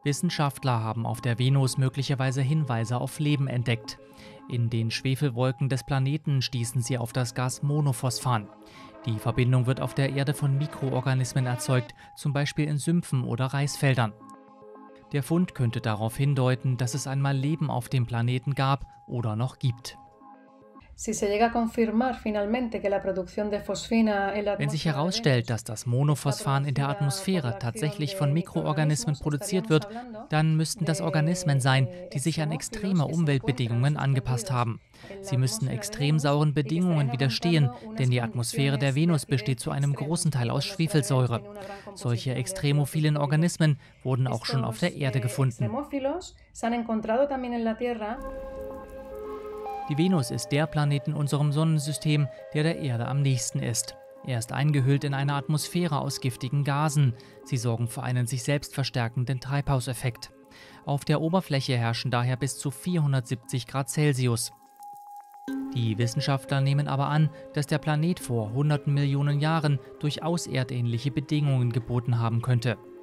Wissenschaftler haben auf der Venus möglicherweise Hinweise auf Leben entdeckt. In den Schwefelwolken des Planeten stießen sie auf das Gas Monophosphan. Die Verbindung wird auf der Erde von Mikroorganismen erzeugt, zum Beispiel in Sümpfen oder Reisfeldern. Der Fund könnte darauf hindeuten, dass es einmal Leben auf dem Planeten gab oder noch gibt. Wenn sich herausstellt, dass das Monophosphan in der Atmosphäre tatsächlich von Mikroorganismen produziert wird, dann müssten das Organismen sein, die sich an extreme Umweltbedingungen angepasst haben. Sie müssten extrem sauren Bedingungen widerstehen, denn die Atmosphäre der Venus besteht zu einem großen Teil aus Schwefelsäure. Solche extremophilen Organismen wurden auch schon auf der Erde gefunden. Die Venus ist der Planet in unserem Sonnensystem, der Erde am nächsten ist. Er ist eingehüllt in eine Atmosphäre aus giftigen Gasen. Sie sorgen für einen sich selbst verstärkenden Treibhauseffekt. Auf der Oberfläche herrschen daher bis zu 470 Grad Celsius. Die Wissenschaftler nehmen aber an, dass der Planet vor hunderten Millionen Jahren durchaus erdähnliche Bedingungen geboten haben könnte.